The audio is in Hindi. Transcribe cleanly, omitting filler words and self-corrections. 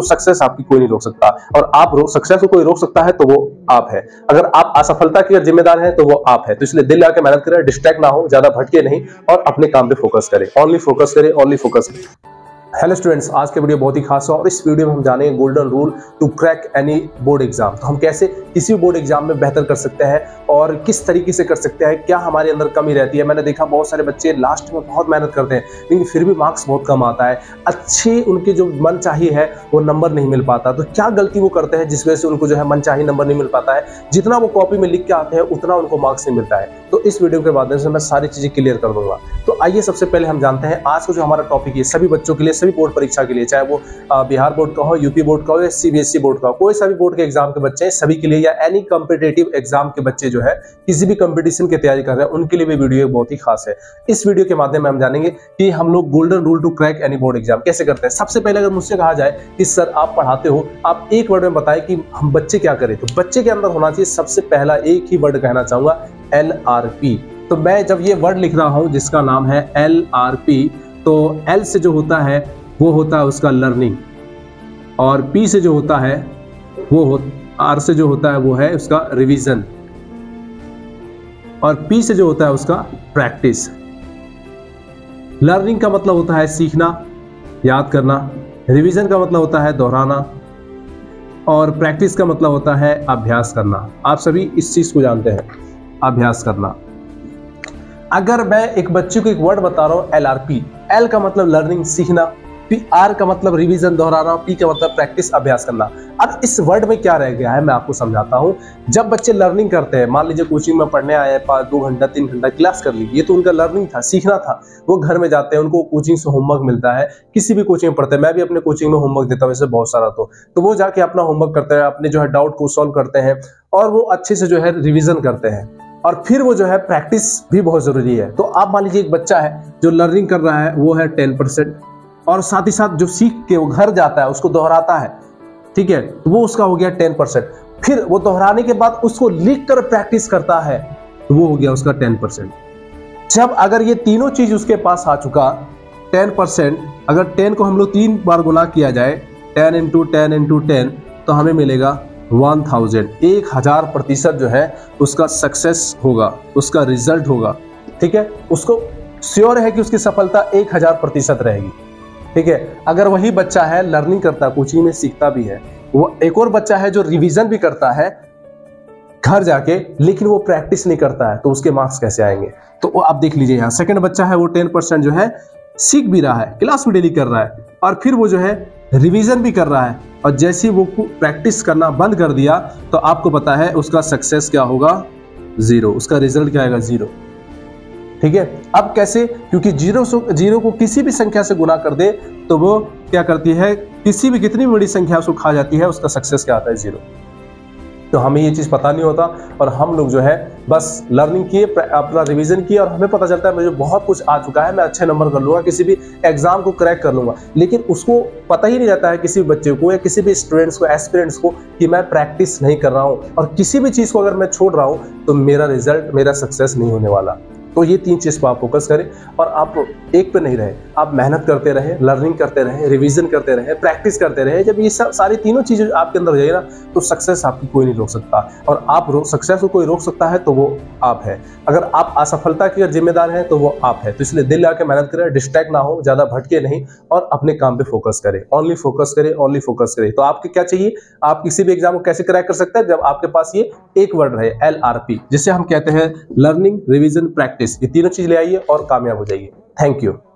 तो सक्सेस आपकी कोई नहीं रोक सकता। और आप सक्सेस को कोई रोक सकता है तो वो आप है। अगर आप असफलता के जिम्मेदार हैं तो वो आप है। तो इसलिए दिल लगा के मेहनत करें, डिस्ट्रैक्ट ना हो, ज्यादा भटके नहीं और अपने काम पे फोकस करें। ओनली फोकस करें, ओनली फोकस करें। हेलो स्टूडेंट्स, आज के वीडियो बहुत ही खास है और इस वीडियो में हम जानेंगे golden rule to crack any board exam. तो हम कैसे किसी भी बोर्ड एग्जाम में बेहतर कर सकते हैं और किस तरीके से कर सकते हैं, क्या हमारे अंदर कमी रहती है। मैंने देखा बहुत सारे बच्चे लास्ट में बहुत मेहनत करते हैं लेकिन फिर भी मार्क्स बहुत कम आता है, अच्छे उनके जो मन चाहिए है वो नंबर नहीं मिल पाता। तो क्या गलती वो करते हैं जिस वजह से उनको जो है मन चाहिए नंबर नहीं मिल पाता है, जितना वो कॉपी में लिख के आते हैं उतना उनको मार्क्स नहीं मिलता है। तो इस वीडियो के माध्यम से मैं सारी चीजें क्लियर कर दूंगा। तो आइए सबसे पहले हम जानते हैं आज का जो हमारा टॉपिक है सभी बच्चों के लिए, सभी बोर्ड परीक्षा के लिए, चाहे वो बिहार बोर्ड का हो, यूपी बोर्ड का हो या सीबीएसई बोर्ड का हो, कोई सा भी बोर्ड के एग्जाम के बच्चे हैं सभी के लिए, या एनी कॉम्पिटिटिव एग्जाम के बच्चे जो है किसी भी कंपटीशन की तैयारी कर रहे हैं उनके लिए भी वीडियो बहुत ही खास है। इस वीडियो के माध्यम में हम जानेंगे कि हम लोग golden rule to crack any board exam कैसे करते हैं। सबसे पहले अगर मुझसे कहा जाए कि सर आप पढ़ाते हो, आप एक वर्ड में बताएं कि हम बच्चे क्या करें, तो बच्चे के अंदर होना चाहिए सबसे पहला एक ही वर्ड कहना चाहूंगा, LRP। तो मैं जब ये वर्ड लिख रहा हूं जिसका नाम है LRP, तो L से जो होता है वो होता है उसका लर्निंग, और P से जो होता है वो R से जो होता है वो है उसका रिवीजन, और P से जो होता है उसका प्रैक्टिस। लर्निंग का मतलब होता है सीखना, याद करना, रिवीजन का मतलब होता है दोहराना, और प्रैक्टिस का मतलब होता है अभ्यास करना। आप सभी इस चीज को जानते हैं, अभ्यास करना। अगर मैं एक बच्चे को एक वर्ड बता रहा हूं LRP, L का मतलब लर्निंग सीखना, R का मतलब रिवीजन दोहराना, P का मतलब प्रैक्टिस अभ्यास करना। अब इस वर्ड में क्या रह गया है मैं आपको समझाता हूं। जब बच्चे लर्निंग करते हैं, मान लीजिए कोचिंग में पढ़ने आए, 2 घंटा 3 घंटा क्लास कर ली, ये तो उनका लर्निंग था, सीखना था। वो घर में जाते हैं, उनको कोचिंग से होमवर्क मिलता है, किसी भी कोचिंग में पढ़ते हैं, मैं भी अपने कोचिंग में होमवर्क देता हूं, वैसे बहुत सारा। तो वो जाके अपना होमवर्क करते हैं, अपने जो है डाउट को सॉल्व करते हैं और वो अच्छे से जो है रिविजन करते हैं, और फिर वो जो है प्रैक्टिस भी बहुत जरूरी है। तो आप मान लीजिए एक बच्चा है जो लर्निंग कर रहा है वो है 10%, और साथ ही साथ जो सीख के वो घर जाता है उसको दोहराता है, ठीक है, तो वो उसका हो गया 10%। फिर वो दोहराने के बाद उसको लिख कर प्रैक्टिस करता है तो वो हो गया उसका 10%। जब अगर ये तीनों चीज उसके पास आ चुका 10%, अगर 10 को हम लोग 3 बार गुना किया जाए, 10 × 10 × 10, तो हमें मिलेगा 1000% जो है उसका सक्सेस होगा, उसका रिजल्ट होगा, ठीक है। उसको श्योर है कि उसकी सफलता 1000% रहेगी, ठीक है। अगर वही बच्चा है लर्निंग करता है, कोचिंग में सीखता भी है, वो एक और बच्चा है जो रिवीजन भी करता है घर जाके, लेकिन वो प्रैक्टिस नहीं करता है, तो उसके मार्क्स कैसे आएंगे। तो वो आप देख लीजिए, यहाँ सेकंड बच्चा है वो 10% जो है सीख भी रहा है, क्लास भी डेली कर रहा है, और फिर वो जो है रिवीजन भी कर रहा है, और जैसे ही वो प्रैक्टिस करना बंद कर दिया तो आपको पता है उसका सक्सेस क्या होगा, 0। उसका रिजल्ट क्या आएगा, 0, ठीक है। अब कैसे, क्योंकि 0 को किसी भी संख्या से गुना कर दे तो वो क्या करती है, किसी भी कितनी बड़ी संख्या उसको खा जाती है, उसका सक्सेस क्या आता है, 0। तो हमें ये चीज पता नहीं होता और हम लोग जो है बस लर्निंग किए, अपना रिवीजन किए, और हमें पता चलता है मुझे बहुत कुछ आ चुका है, मैं अच्छे नंबर कर लूंगा, किसी भी एग्जाम को क्रैक कर लूंगा, लेकिन उसको पता ही नहीं रहता है किसी भी बच्चे को या किसी भी स्टूडेंट्स को, एस्पिरेंट्स को, कि मैं प्रैक्टिस नहीं कर रहा हूं, और किसी भी चीज को अगर मैं छोड़ रहा हूं तो मेरा रिजल्ट, मेरा सक्सेस नहीं होने वाला। तो ये 3 चीज पर आप फोकस करें और आप एक पे नहीं रहे, आप मेहनत करते रहे, लर्निंग करते रहे, रिवीजन करते रहे, प्रैक्टिस करते रहे। जब ये सब सारी तीनों चीजें आपके अंदर हो जाएगी ना तो सक्सेस आपकी कोई नहीं रोक सकता, और आप सक्सेस को कोई रोक सकता है तो वो आप है। अगर आप असफलता के जिम्मेदार हैं तो वो आप है। तो इसलिए दिल लगा के मेहनत करें, डिस्ट्रैक्ट ना हो, ज्यादा भटके नहीं और अपने काम पे फोकस करें, ओनली फोकस करें, ओनली फोकस करें। तो आपके क्या चाहिए, आप किसी भी एग्जाम को कैसे क्रैक कर सकते हैं, जब आपके पास ये एक वर्ड रहे LRP, जिसे हम कहते हैं लर्निंग, रिवीजन, प्रैक्टिस। ये तीनों चीज ले आइए और कामयाब हो जाइए। Thank you.